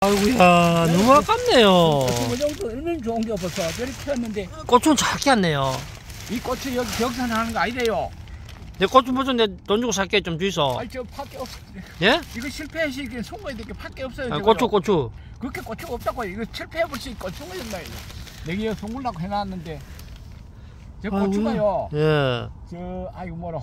아이고야, 너무 아깝네요. 그 정도 얼마나 좋은 게 없어서 저렇게 키웠는데. 고추는 작게 왔네요. 이 고추 여기 경산하는 거 아니래요. 내 고추 무슨 내 돈 주고 살게 좀 주이소. 아니 저 밖에 없어. 예? 이거 실패하시 송어야 될 게 밖에 없어요. 아, 고추. 그렇게 고추가 없다고. 이거 실패해볼 수 있고 송어된다 이거. 내가 송글라고 해놨는데 저 고추가요. 예. 아이고 뭐로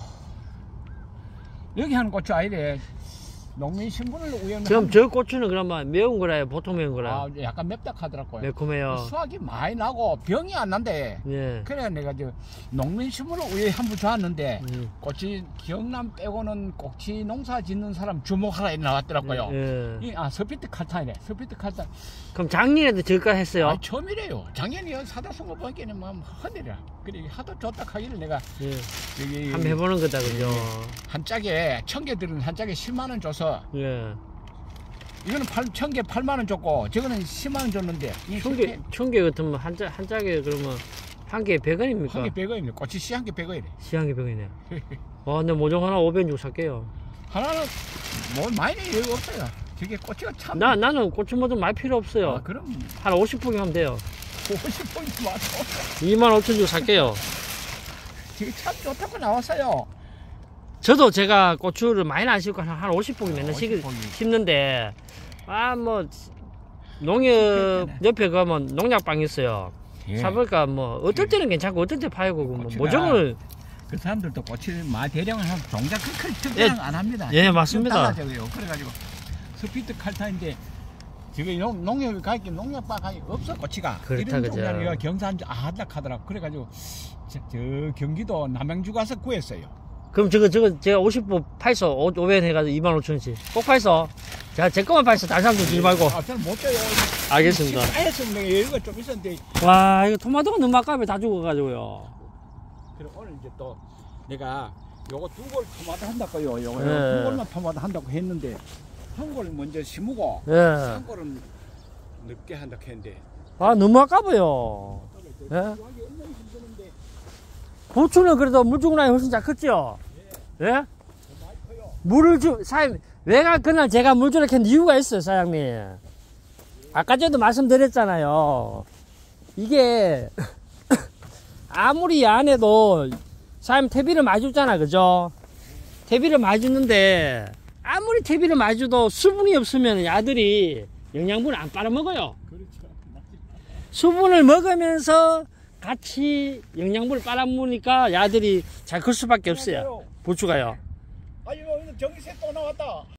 여기 하는 고추 아니래. 농민 신분을 우연히. 지금 저 고추는 그러면 매운 거라요? 보통 매운 거라요? 아, 약간 맵다 하더라고요. 매콤해요. 수확이 많이 나고 병이 안 난대. 예. 그래 내가 저 농민 신분을 우연히 한번 좋았는데 고치 경남 빼고는 꼭지 농사 짓는 사람 주목하라 나왔더라고요. 예. 스피트 칼탄이래. 스피트 칼탄. 그럼 작년에도 저가 했어요? 아, 처음이래요. 작년에 사다송어 보니까는 뭐 헌일이라. 그래 하도 좋다 하기를 내가 예. 여기 한번 해보는 거다, 그죠? 한 짝에 1000개들은 한 짝에 10만 원 줘서. 예. 이거는 1000개 8만 원 줬고 저거는 10만 원 줬는데. 1000개 같으면 한 짝에 그러면 한 개에 100원입니까? 한 개 100원입니다. 꼬치 씨 한 개 100원이래. 씨 한 개 100원이네. 와, 근데 모종 하나 500원 주고 살게요. 하나는 뭐 많이 여유 없어요. 저게 꼬치가 참. 나는 고추 모종 많이 필요 없어요. 아, 그럼 한 50포기 하면 돼요. 50포인트 맞아. 25,000원 주고 살게요. 저게 참 좋다고 나왔어요. 저도 제가 고추를 많이 안 심고 한 50포기 맨날 50포기. 심는데, 뭐, 농협 옆에 가면 농약방 있어요. 예. 사볼까, 뭐, 어떨 때는 괜찮고, 어떨 때 파이고, 뭐, 고추가 모종을. 그 사람들도 꼬치를 많이 대량을 하면 동작 큰 특별한 안 합니다. 예, 맞습니다. 그래가지고 스피드 칼타인데 지금 농협에 가있기 농협방 가기 없어 꼬치가. 그렇다, 이런 그죠. 종류가 경산주 하더라고. 그래가지고 저 경기도 남양주 가서 구했어요. 그럼 제가 50포 팔서 500원 해가지고 25,000원씩. 꼭 팔서. 제 것만 팔서 다른 사람들 주지 말고. 아, 저는 못 줘요. 알겠습니다. 했으면 내가 여유가 좀 있었는데. 와, 이거 토마토가 너무 아까워 다 죽어가지고요. 그럼 오늘 이제 또 내가 요거 2골 토마토 한다고요. 요거 예. 2골만 토마토 한다고 했는데 한 골 먼저 심고 예. 한 골은 늦게 한다고 했는데. 아, 너무 아까워요. 예? 고추는 그래도 물 주고 나니 훨씬 잘 컸죠? 예? 사장님, 왜가 그날 제가 물 주라 했는 이유가 있어요, 사장님. 아까 전에도 말씀드렸잖아요. 이게, 아무리 안 해도, 사장님 퇴비를 많이 줬잖아, 그죠? 퇴비를 많이 줬는데, 아무리 퇴비를 많이 줘도 수분이 없으면 야들이 영양분을 안 빨아먹어요. 수분을 먹으면서 같이 영양분을 빨아먹으니까 야들이 잘 클 수밖에 없어요. 고추가요. 아니, 전기세 또 나왔다.